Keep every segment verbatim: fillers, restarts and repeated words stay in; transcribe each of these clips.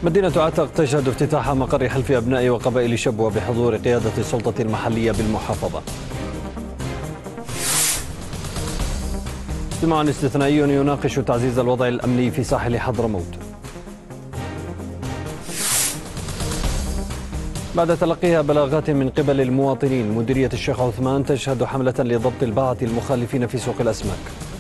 مدينة عتق تشهد افتتاح مقر حلف أبناء وقبائل شبوة بحضور قيادة السلطة المحلية بالمحافظة. اجتماع استثنائي يناقش تعزيز الوضع الأمني في ساحل حضرموت. بعد تلقيها بلاغات من قبل المواطنين، مديرية الشيخ عثمان تشهد حملة لضبط الباعة المخالفين في سوق الأسماك.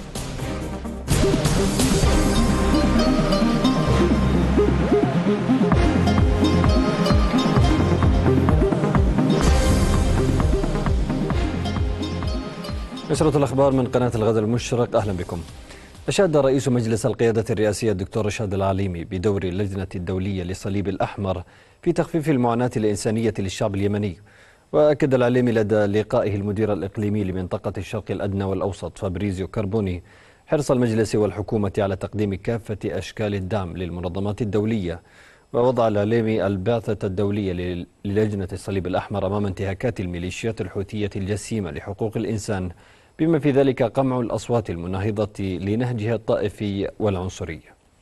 نشرة الأخبار من قناة الغد المشرق، أهلا بكم. أشاد رئيس مجلس القيادة الرئاسية الدكتور رشاد العليمي بدور اللجنة الدولية للصليب الأحمر في تخفيف المعاناة الإنسانية للشعب اليمني. وأكد العليمي لدى لقائه المدير الإقليمي لمنطقة الشرق الأدنى والأوسط فابريزيو كربوني حرص المجلس والحكومة على تقديم كافة أشكال الدعم للمنظمات الدولية. ووضع العليمي البعثة الدولية للجنة الصليب الأحمر أمام انتهاكات الميليشيات الحوثية الجسيمة لحقوق الإنسان، بما في ذلك قمع الأصوات المناهضة لنهجها الطائفي والعنصري.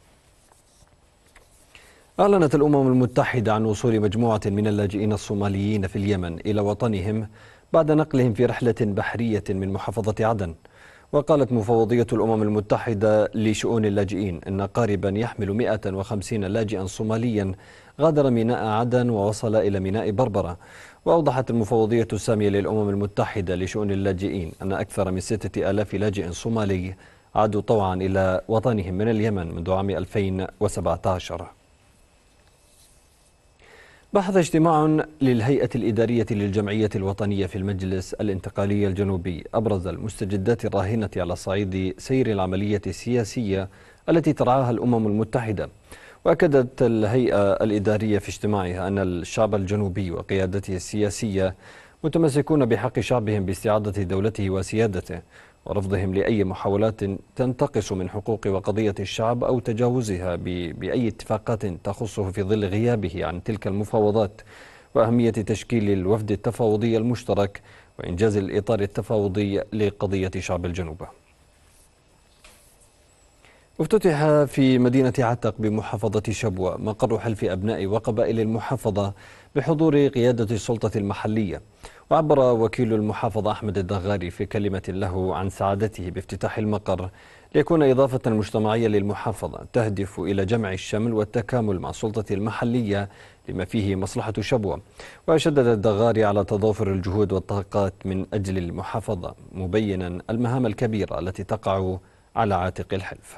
أعلنت الأمم المتحدة عن وصول مجموعة من اللاجئين الصوماليين في اليمن إلى وطنهم بعد نقلهم في رحلة بحرية من محافظة عدن. وقالت مفوضية الأمم المتحدة لشؤون اللاجئين أن قاربا يحمل مئة وخمسين لاجئا صوماليا غادر ميناء عدن ووصل إلى ميناء بربرة. وأوضحت المفوضية السامية للأمم المتحدة لشؤون اللاجئين أن أكثر من ستة آلاف لاجئ صومالي عادوا طوعا إلى وطنهم من اليمن منذ عام ألفين وسبعة عشر. بحث اجتماع للهيئة الإدارية للجمعية الوطنية في المجلس الانتقالي الجنوبي أبرز المستجدات الراهنة على صعيد سير العملية السياسية التي ترعاها الأمم المتحدة. وأكدت الهيئة الإدارية في اجتماعها أن الشعب الجنوبي وقيادته السياسية متمسكون بحق شعبهم باستعادة دولته وسيادته، ورفضهم لأي محاولات تنتقص من حقوق وقضية الشعب أو تجاوزها بأي اتفاقات تخصه في ظل غيابه عن تلك المفاوضات، وأهمية تشكيل الوفد التفاوضي المشترك وإنجاز الإطار التفاوضي لقضية شعب الجنوب. افتتح في مدينة عتق بمحافظة شبوة مقر حلف أبناء وقبائل المحافظة بحضور قيادة السلطة المحلية. وعبر وكيل المحافظة أحمد الدغاري في كلمة له عن سعادته بافتتاح المقر ليكون إضافة مجتمعية للمحافظة تهدف إلى جمع الشمل والتكامل مع السلطة المحلية لما فيه مصلحة شبوة. وشدد الدغاري على تضافر الجهود والطاقات من أجل المحافظة، مبينا المهام الكبيرة التي تقع على عاتق الحلف.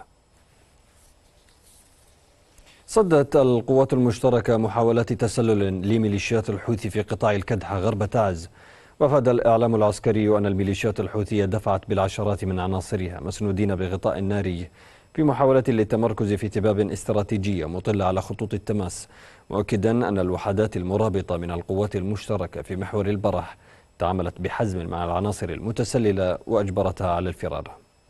صدت القوات المشتركة محاولات تسلل لميليشيات الحوثي في قطاع الكدحة غرب تعز. وافاد الإعلام العسكري أن الميليشيات الحوثية دفعت بالعشرات من عناصرها مسنودين بغطاء ناري في محاولة للتمركز في تباب استراتيجية مطلة على خطوط التماس، مؤكدا أن الوحدات المرابطة من القوات المشتركة في محور البرح تعاملت بحزم مع العناصر المتسللة وأجبرتها على الفرار.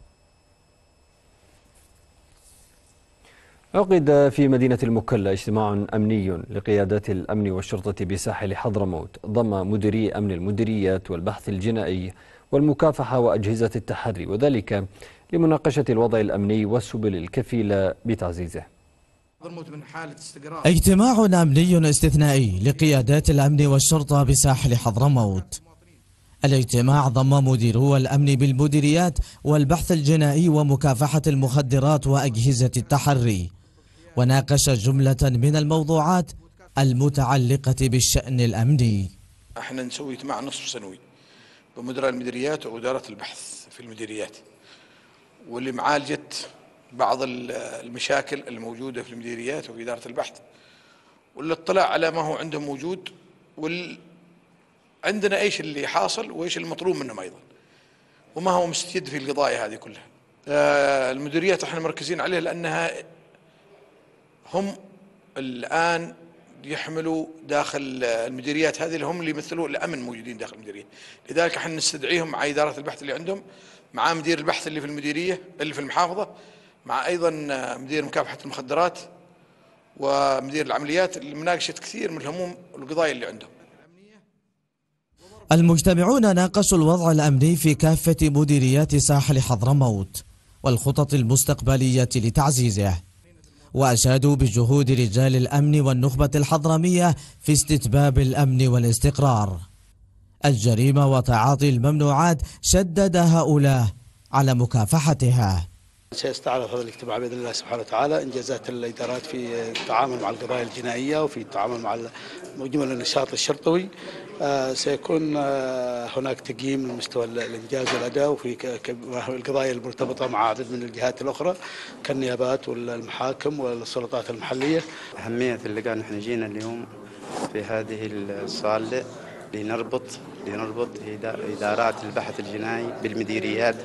عقد في مدينة المكلا اجتماع أمني لقيادات الأمن والشرطة بساحل حضرموت ضم مديري أمن المديريات والبحث الجنائي والمكافحة وأجهزة التحري، وذلك لمناقشة الوضع الأمني والسبل الكفيلة بتعزيزه. اجتماع أمني استثنائي لقيادات الأمن والشرطة بساحل حضرموت. الاجتماع ضم مديرو الأمن بالمديريات والبحث الجنائي ومكافحة المخدرات وأجهزة التحري، وناقش جملة من الموضوعات المتعلقة بالشأن الأمني. احنا نسوي اجتماع نصف سنوي بمدراء المديريات وإدارة البحث في المديريات، واللي معالجت بعض المشاكل الموجودة في المديريات وفي إدارة البحث، واللي اطلع على ما هو عندهم موجود، وال عندنا ايش اللي حاصل وايش المطلوب منهم ايضا، وما هو مستجد في القضايا هذه كلها. المديريات احنا مركزين عليها لانها هم الان يحملوا داخل المديريات هذه اللي هم اللي يمثلوا الامن موجودين داخل المديريه، لذلك احنا نستدعيهم مع اداره البحث اللي عندهم، مع مدير البحث اللي في المديريه اللي في المحافظه، مع ايضا مدير مكافحه المخدرات ومدير العمليات، لمناقشه كثير من الهموم والقضايا اللي عندهم. المجتمعون ناقشوا الوضع الأمني في كافة مديريات ساحل حضرموت والخطط المستقبلية لتعزيزه. وأشادوا بجهود رجال الأمن والنخبة الحضرمية في استتباب الأمن والاستقرار. الجريمة وتعاطي الممنوعات شدد هؤلاء على مكافحتها. سيستعرض هذا الاجتماع بإذن الله سبحانه وتعالى إنجازات الإدارات في التعامل مع القضايا الجنائية وفي التعامل مع مجمل النشاط الشرطوي. سيكون هناك تقييم لمستوى الإنجاز والأداء وفي القضايا المرتبطة مع عدد من الجهات الأخرى كالنيابات والمحاكم والسلطات المحلية. أهمية اللقاء نحن جينا اليوم في هذه الصالة لنربط لنربط إدارات البحث الجنائي بالمديريات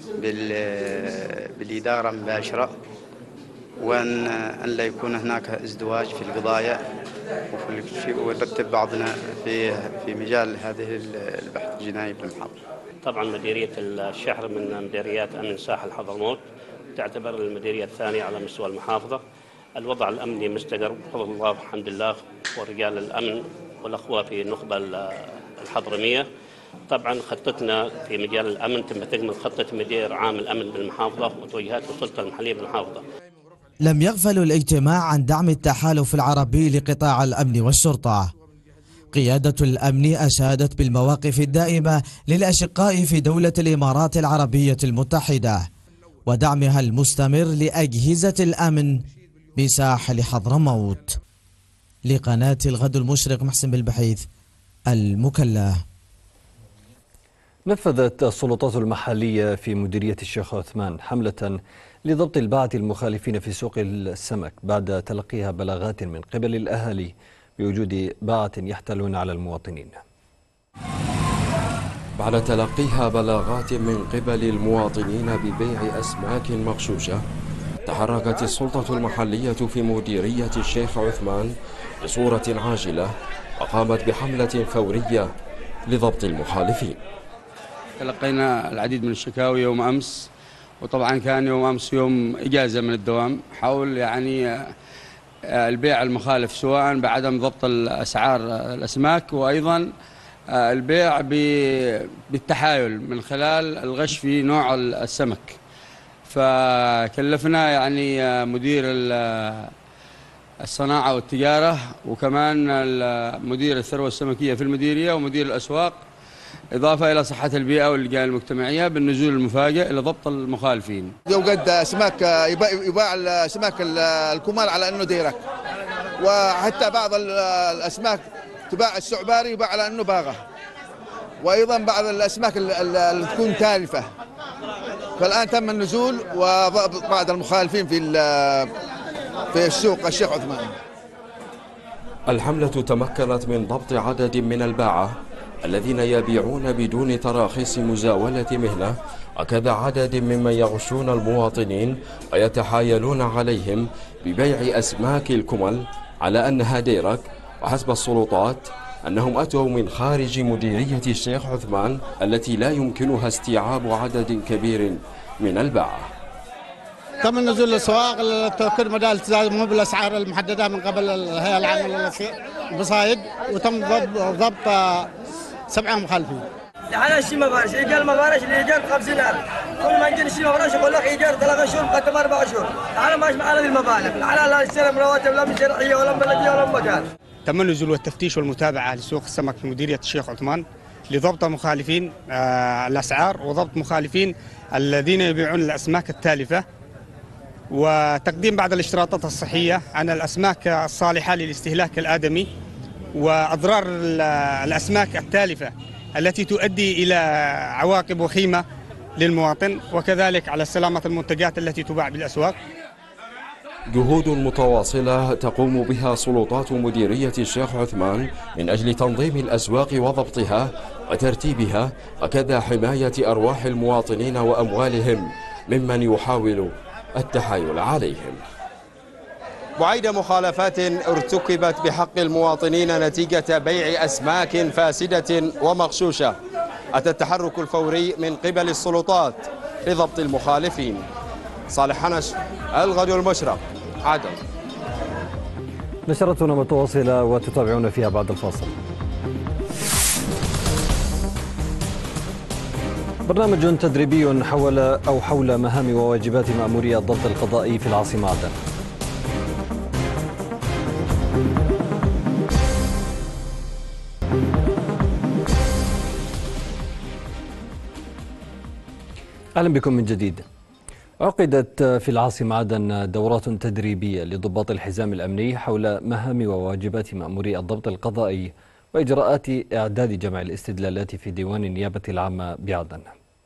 بالإدارة مباشرة، وأن أن لا يكون هناك ازدواج في القضايا ونرتب بعضنا في في مجال هذه البحث الجنائي بالمحافظة. طبعا مديرية الشحر من مديريات أمن ساحل حضرموت، تعتبر المديرية الثانية على مستوى المحافظة. الوضع الأمني مستقر بفضل الله الحمد لله، ورجال الأمن والأخوة في النخبة الحضرمية. طبعا خطتنا في مجال الأمن تم تكمل خطة مدير عام الأمن بالمحافظة وتوجيهات السلطة المحلية بالمحافظة. لم يغفلوا الاجتماع عن دعم التحالف العربي لقطاع الأمن والشرطة. قيادة الأمن أشادت بالمواقف الدائمة للأشقاء في دولة الإمارات العربية المتحدة ودعمها المستمر لأجهزة الأمن بساحل حضرموت. لقناة الغد المشرق، محسن بالبحيث، المكلا. نفذت السلطات المحلية في مديرية الشيخ عثمان حملة لضبط الباعة المخالفين في سوق السمك بعد تلقيها بلاغات من قبل الأهالي بوجود باعة يحتالون على المواطنين. بعد تلقيها بلاغات من قبل المواطنين ببيع أسماك مغشوشة، تحركت السلطة المحلية في مديرية الشيخ عثمان بصورة عاجلة وقامت بحملة فورية لضبط المخالفين. تلقينا العديد من الشكاوي يوم أمس، وطبعا كان يوم أمس يوم إجازة من الدوام، حول يعني البيع المخالف سواء بعدم ضبط الأسعار الأسماك، وأيضا البيع بالتحايل من خلال الغش في نوع السمك. فكلفنا يعني مدير الصناعة والتجارة وكمان مدير الثروة السمكية في المديرية ومدير الأسواق، إضافة إلى صحة البيئة واللجان المجتمعية، بالنزول المفاجئ لضبط المخالفين. يوجد أسماك يباع الأسماك الكمال على أنه ديرك، وحتى بعض الأسماك تباع السعباري يباع على أنه باغة، وأيضا بعض الأسماك اللي تكون تالفة. فالآن تم النزول وضبط بعض المخالفين في في السوق الشيخ عثمان. الحملة تمكنت من ضبط عدد من الباعة الذين يبيعون بدون تراخيص مزاولة مهنة، وكذا عدد ممن يغشون المواطنين ويتحايلون عليهم ببيع أسماك الكمل على أنها ديرك. وحسب السلطات أنهم أتوا من خارج مديرية الشيخ عثمان التي لا يمكنها استيعاب عدد كبير من الباعة. تم النزول للأسواق لتوكيد مدى الالتزام مو بالأسعار المحددة من قبل الهيئة العامة للبصايد، وتم ضبط سبعة مخالفين. لحنا الشيء ما بارش، يجي ما بارش اللي يجي خمسين ألف، كل ما يجي الشيء ما بارش يقول لك يجي ثلاثة شهور مقدم أربع شهور، لحنا ماشي معنا بالمبالغ، لحنا لا نستلم رواتب لا من شرعية ولا من بلدية ولا من مكان. تم النزول والتفتيش والمتابعة لسوق السمك في مديرية الشيخ عثمان لضبط مخالفين آه الأسعار وضبط مخالفين الذين يبيعون الأسماك التالفة، وتقديم بعض الاشتراطات الصحية عن الأسماك الصالحة للاستهلاك الآدمي وأضرار الأسماك التالفة التي تؤدي إلى عواقب وخيمة للمواطن، وكذلك على سلامة المنتجات التي تباع بالأسواق. جهود متواصلة تقوم بها سلطات مديرية الشيخ عثمان من أجل تنظيم الأسواق وضبطها وترتيبها، وكذا حماية أرواح المواطنين وأموالهم ممن يحاول التحايل عليهم. بعيد مخالفات ارتكبت بحق المواطنين نتيجة بيع أسماك فاسدة ومغشوشة، أتى التحرك الفوري من قبل السلطات لضبط المخالفين. صالح حنش، الغد المشرق، عدن. نشرتنا متواصلة وتتابعون فيها بعد الفاصل. برنامج تدريبي حول أو حول مهام وواجبات مأمورية الضبط القضائي في العاصمة عدن. أهلا بكم من جديد. عقدت في العاصمة عدن دورات تدريبية لضباط الحزام الأمني حول مهام وواجبات مأموري الضبط القضائي وإجراءات إعداد جمع الاستدلالات في ديوان النيابة العامة بعدن.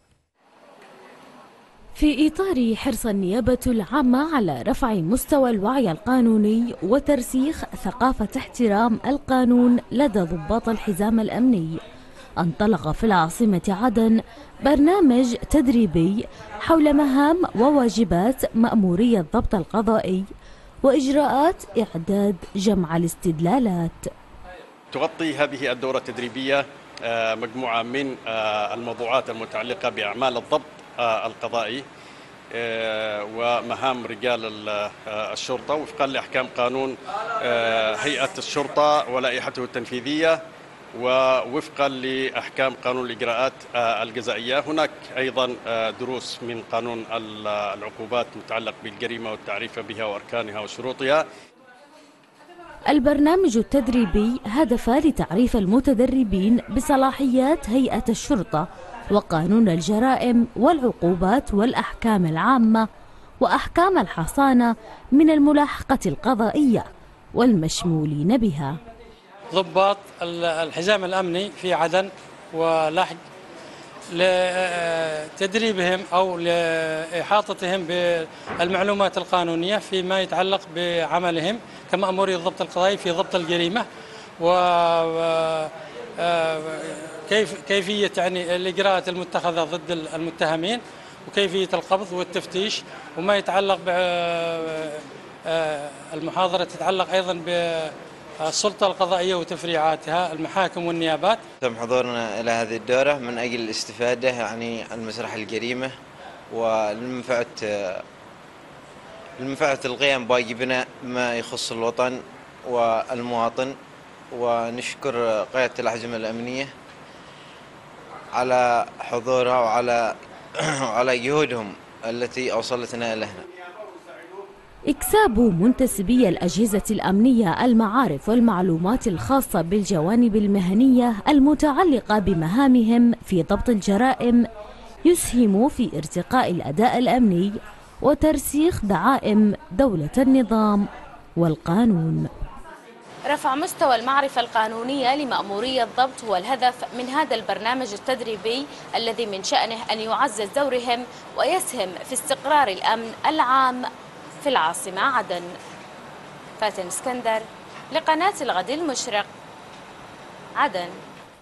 في إطار حرص النيابة العامة على رفع مستوى الوعي القانوني وترسيخ ثقافة احترام القانون لدى ضباط الحزام الأمني، انطلق في العاصمة عدن برنامج تدريبي حول مهام وواجبات مأموري الضبط القضائي وإجراءات إعداد جمع الاستدلالات. تغطي هذه الدورة التدريبية مجموعة من الموضوعات المتعلقة بأعمال الضبط القضائي ومهام رجال الشرطة وفقا لأحكام قانون هيئة الشرطة ولائحته التنفيذية ووفقا لأحكام قانون الإجراءات الجزائية. هناك أيضا دروس من قانون العقوبات متعلق بالجريمة والتعريف بها وأركانها وشروطها. البرنامج التدريبي هدف لتعريف المتدربين بصلاحيات هيئة الشرطة وقانون الجرائم والعقوبات والأحكام العامة وأحكام الحصانة من الملاحقة القضائية والمشمولين بها. ضباط الحزام الأمني في عدن ولحج لتدريبهم أو لإحاطتهم بالمعلومات القانونية فيما يتعلق بعملهم كمأموري الضبط القضائي في ضبط الجريمة وكيف كيفية يعني الإجراءات المتخذة ضد المتهمين وكيفية القبض والتفتيش وما يتعلق بالمحاضرة تتعلق أيضا ب السلطة القضائية وتفريعاتها المحاكم والنيابات. تم حضورنا إلى هذه الدورة من أجل الاستفادة يعني عن مسرح الجريمة ولمنفعة لمنفعة القيام بواجبنا ما يخص الوطن والمواطن، ونشكر قيادة الأحزمة الأمنية على حضورها وعلى على جهودهم التي أوصلتنا إلى هنا. إكساب منتسبي الأجهزة الأمنية المعارف والمعلومات الخاصة بالجوانب المهنية المتعلقة بمهامهم في ضبط الجرائم يسهم في ارتقاء الأداء الأمني وترسيخ دعائم دولة النظام والقانون. رفع مستوى المعرفة القانونية لمأموري الضبط هو الهدف من هذا البرنامج التدريبي الذي من شأنه أن يعزز دورهم ويسهم في استقرار الأمن العام في العاصمة عدن. فاتن اسكندر لقناة الغد المشرق، عدن.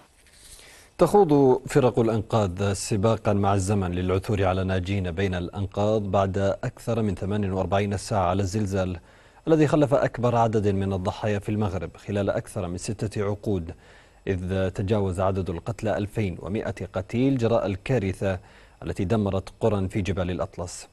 تخوض فرق الأنقاذ سباقا مع الزمن للعثور على ناجين بين الأنقاض بعد أكثر من ثمان وأربعين ساعة على الزلزال الذي خلف أكبر عدد من الضحايا في المغرب خلال أكثر من ستة عقود، إذ تجاوز عدد القتلى ألفين ومئة قتيل جراء الكارثة التي دمرت قرى في جبال الأطلس.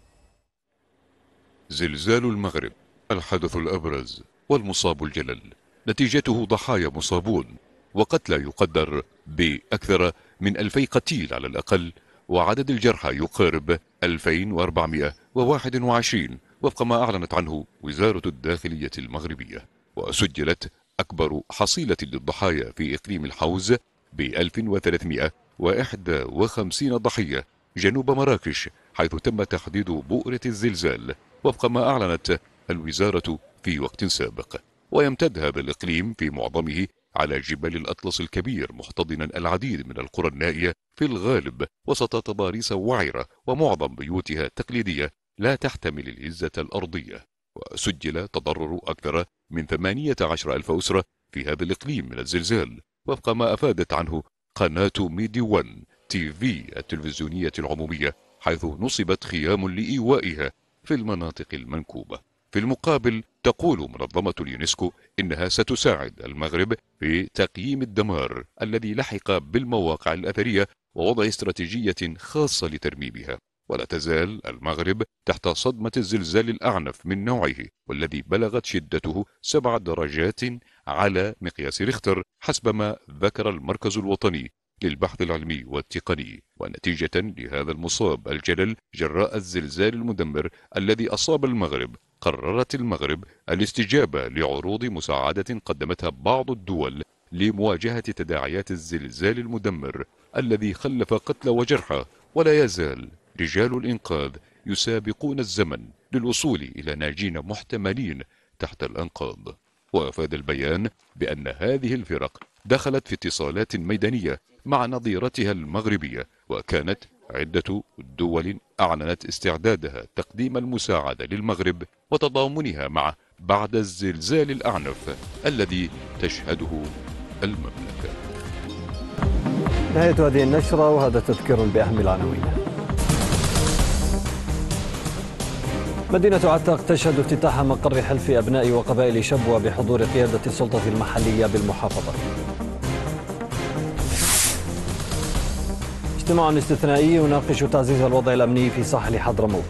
زلزال المغرب الحدث الأبرز والمصاب الجلل، نتيجته ضحايا مصابون وقتلى يقدر بأكثر من ألفي قتيل على الأقل، وعدد الجرحى يقارب ألفين وأربعمئة وواحد وعشرين وفق ما أعلنت عنه وزارة الداخلية المغربية. وسجلت أكبر حصيلة للضحايا في إقليم الحوز ب ألف وثلاثمئة وواحد وخمسين ضحية جنوب مراكش، حيث تم تحديد بؤرة الزلزال وفق ما أعلنت الوزارة في وقت سابق. ويمتد هذا الإقليم في معظمه على جبال الأطلس الكبير، محتضنا العديد من القرى النائية في الغالب وسط تضاريس وعرة، ومعظم بيوتها تقليدية لا تحتمل الهزة الأرضية. وسجل تضرر أكثر من ثمانية عشر ألف أسرة في هذا الإقليم من الزلزال وفق ما أفادت عنه قناة ميدي ون تي في التلفزيونية العمومية، حيث نصبت خيام لإيوائها في المناطق المنكوبة. في المقابل تقول منظمة اليونسكو إنها ستساعد المغرب في تقييم الدمار الذي لحق بالمواقع الأثرية ووضع استراتيجية خاصة لترميمها. ولا تزال المغرب تحت صدمة الزلزال الأعنف من نوعه، والذي بلغت شدته سبع درجات على مقياس ريختر حسب ما ذكر المركز الوطني للبحث العلمي والتقني. ونتيجة لهذا المصاب الجلل جراء الزلزال المدمر الذي أصاب المغرب، قررت المغرب الاستجابة لعروض مساعدة قدمتها بعض الدول لمواجهة تداعيات الزلزال المدمر الذي خلف قتلى وجرحى. ولا يزال رجال الإنقاذ يسابقون الزمن للوصول إلى ناجين محتملين تحت الأنقاض. وأفاد البيان بأن هذه الفرق دخلت في اتصالات ميدانية مع نظيرتها المغربية، وكانت عدة دول أعلنت استعدادها تقديم المساعدة للمغرب وتضامنها معه بعد الزلزال الأعنف الذي تشهده المملكة. نهاية هذه النشرة، وهذا تذكير بأهم العناوين. مدينة عتاق تشهد افتتاح مقر حلف أبناء وقبائل شبوة بحضور قيادة السلطة المحلية بالمحافظة. اجتماع استثنائي يناقش تعزيز الوضع الأمني في ساحل حضرموت.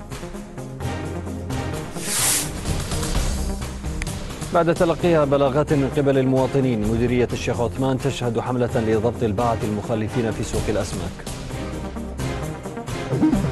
بعد تلقيها بلاغات من قبل المواطنين، مديرية الشيخ عثمان تشهد حملة لضبط الباعة المخالفين في سوق الأسماك.